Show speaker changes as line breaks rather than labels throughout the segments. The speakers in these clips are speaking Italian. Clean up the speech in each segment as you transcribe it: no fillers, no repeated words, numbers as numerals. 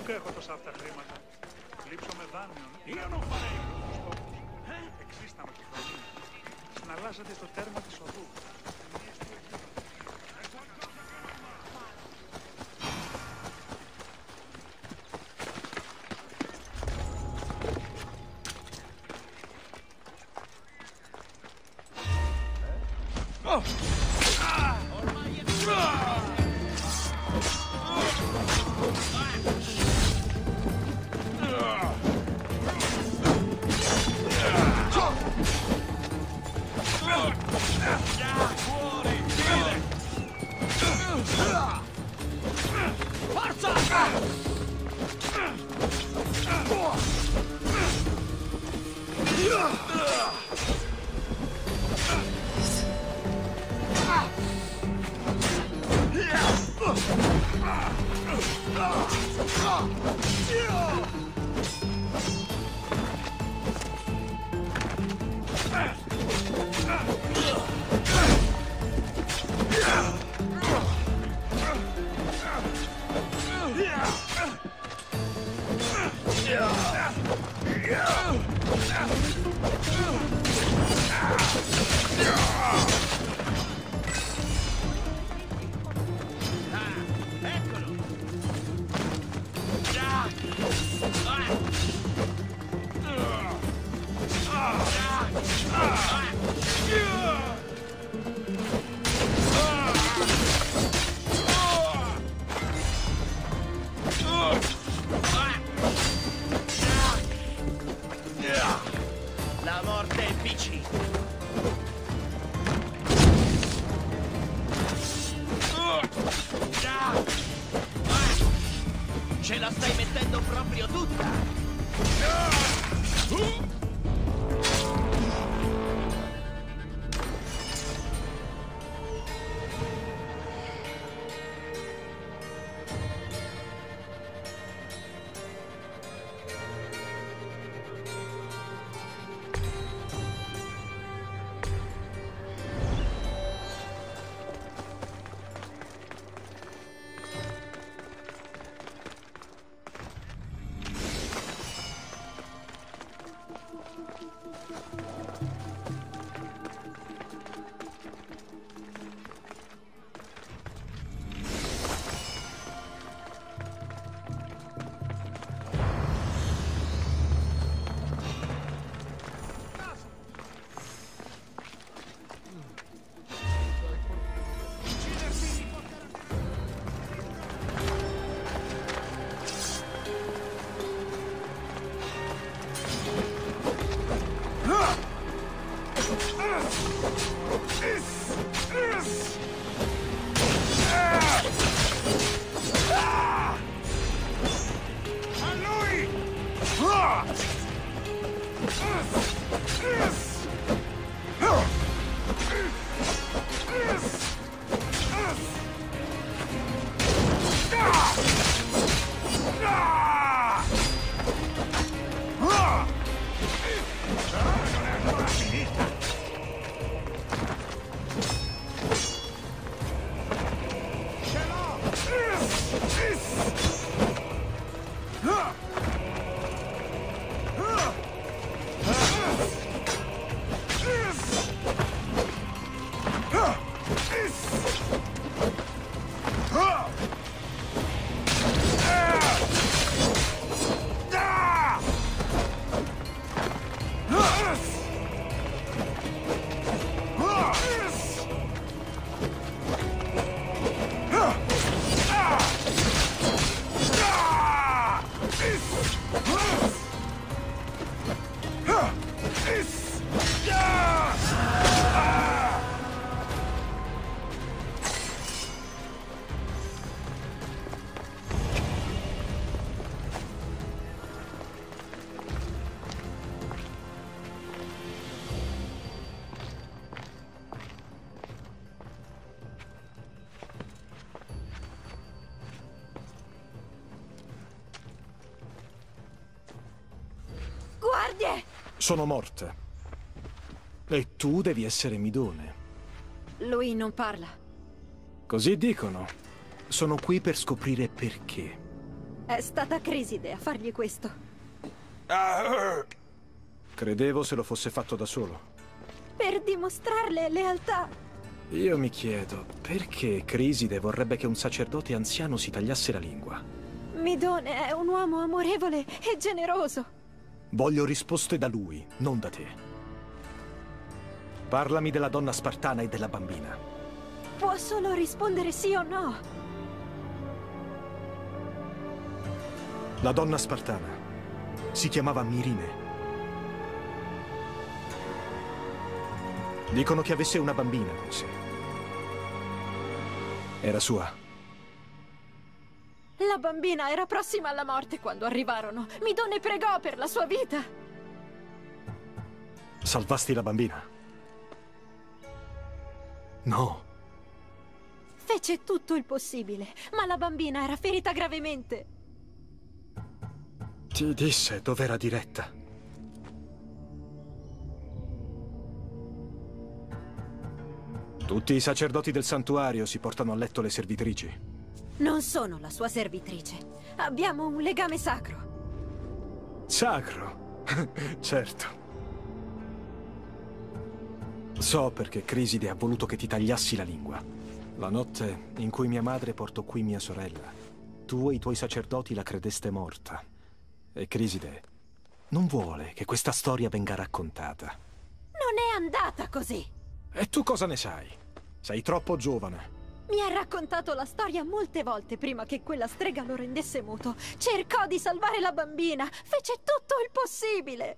Ούτε έχω τόσα αυτά χρήματα. Λείψω με δάνειον.
Io non farei.
Εξίστα με τη φωνή. Συναλλάσσετε στο τέρμα της οδού.
La morte è vicina. Ce la stai mettendo proprio tutta!
Sono morte. E tu devi essere Midone.
Lui non parla.
Così dicono. Sono qui per scoprire perché.
È stata Criside a fargli questo.
Credevo se lo fosse fatto da solo.
Per dimostrarle lealtà.
Io mi chiedo, perché Criside vorrebbe che un sacerdote anziano si tagliasse la lingua?
Midone è un uomo amorevole e generoso.
Voglio risposte da lui, non da te. Parlami della donna spartana e della bambina.
Può solo rispondere sì o no.
La donna spartana si chiamava Mirine. Dicono che avesse una bambina con sé. Era sua.
La bambina era prossima alla morte quando arrivarono. Midone pregò per la sua vita.
Salvasti la bambina? No.
Fece tutto il possibile, ma la bambina era ferita gravemente.
Ti disse dov'era diretta. Tutti i sacerdoti del santuario si portano a letto le servitrici.
Non sono la sua servitrice. Abbiamo un legame sacro.
Sacro? Certo. So perché Criside ha voluto che ti tagliassi la lingua. La notte in cui mia madre portò qui mia sorella, tu e i tuoi sacerdoti la credeste morta. E Criside non vuole che questa storia venga raccontata.
Non è andata così.
E tu cosa ne sai? Sei troppo giovane.
Mi ha raccontato la storia molte volte prima che quella strega lo rendesse muto. Cercò di salvare la bambina. Fece tutto il possibile.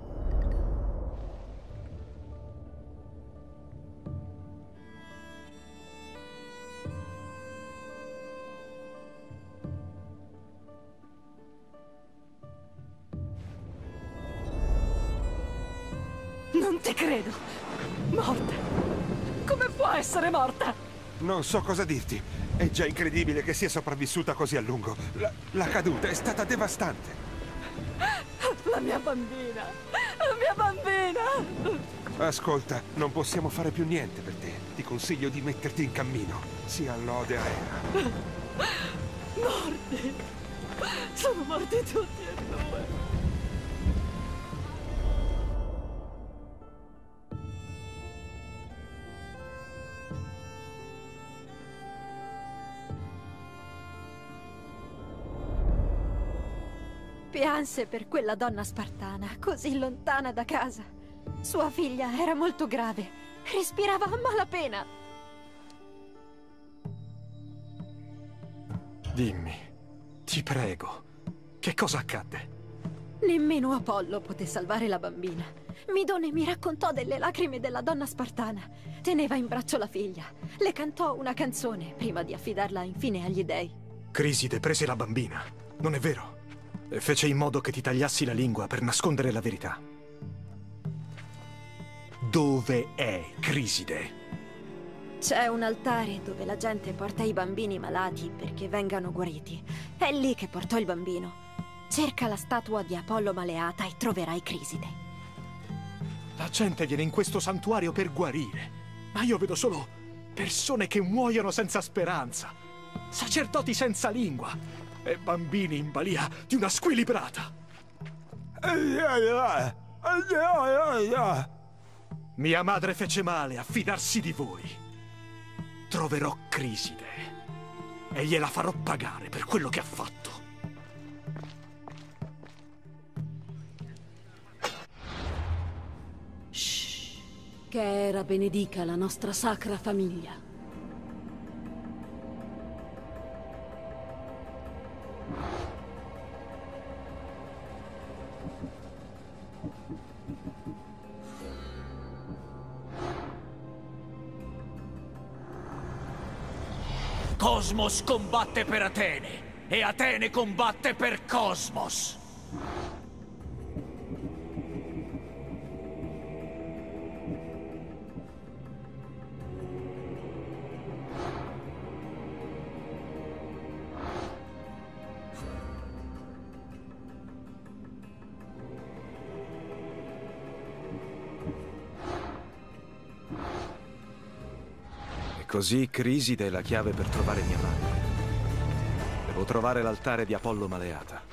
Non te credo. Morta. Come può essere morta?
Non so cosa dirti. È già incredibile che sia sopravvissuta così a lungo. La caduta è stata devastante.
La mia bambina. La mia bambina.
Ascolta, non possiamo fare più niente per te. Ti consiglio di metterti in cammino. Sia lode a Hera.
Morti. Sono morti tutti e due. Pianse per quella donna spartana, così lontana da casa. Sua figlia era molto grave. Respirava a malapena.
Dimmi, ti prego, che cosa accadde?
Nemmeno Apollo poté salvare la bambina. Midone mi raccontò delle lacrime della donna spartana. Teneva in braccio la figlia. Le cantò una canzone prima di affidarla infine agli dei.
Criside prese la bambina, non è vero? E fece in modo che ti tagliassi la lingua per nascondere la verità. Dove è Criside?
C'è un altare dove la gente porta i bambini malati perché vengano guariti. È lì che portò il bambino. Cerca la statua di Apollo Maleata e troverai Criside.
La gente viene in questo santuario per guarire, ma io vedo solo persone che muoiono senza speranza, sacerdoti senza lingua e bambini in balia di una squilibrata. Mia madre fece male a fidarsi di voi. Troverò Criside e gliela farò pagare per quello che ha fatto.
Shh. Che Hera benedica la nostra sacra famiglia.
Cosmos combatte per Atene e Atene combatte per Cosmos. Così Criside è la chiave per trovare mia madre.
Devo trovare l'altare di Apollo Maleata.